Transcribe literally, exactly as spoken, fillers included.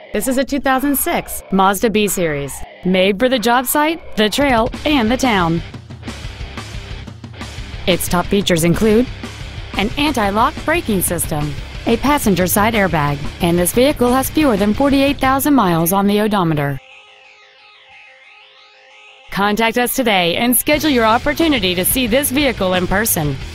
This is a two thousand six Mazda B-Series, made for the job site, the trail, and the town. Its top features include an anti-lock braking system, a passenger side airbag, and this vehicle has fewer than forty-eight thousand miles on the odometer. Contact us today and schedule your opportunity to see this vehicle in person.